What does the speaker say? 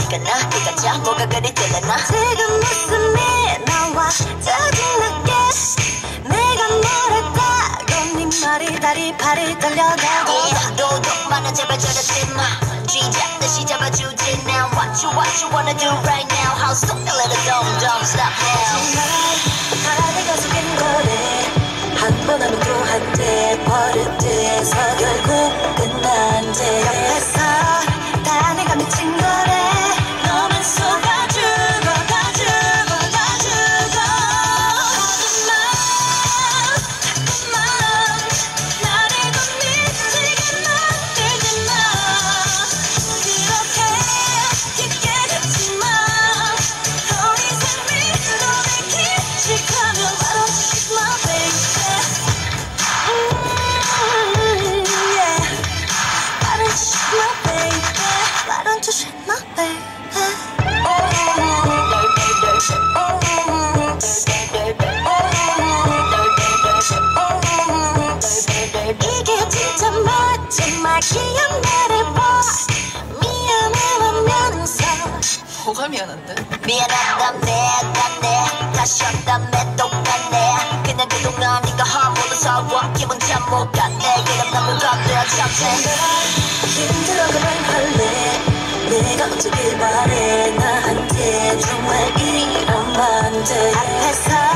티가 나 네가 자 뭐가 그리 들려나 지금 웃음이 나와 짜증나게 내가 뭐랬다고 네 말이 다리 팔이 떨려가고 도둑 많아 제발 저러지 마 쥐잡듯이 잡아주지 now what you wanna do right now how soon a little don't stop now 다 내가 속인 거래 한 번 하면 또 한대 버릇돼서 결국 끝난 제 옆에서 다 내가 미친 거래 너만 속아주고 다 주고 다 주고 하지마 나를 더 미치게 만들지 마 그렇게 깊게 듣지 마 더 이상 미소를 기식하면 Why don't you shoot my baby yeah Why don't you shoot my baby Why don't you shoot my baby 이게 진짜 마지막 기억 말해봐 미안해하면서 뭐가 미안한데? 미안하다네 다시 한다며 똑같네 그냥 그동안 네가 허물로 서워 기분 참 못 갔네 그럼 너무 겁들어 참네 힘들어 그만할래 내가 어쩌길 바래 나한테 정말 이러면 돼 앞에서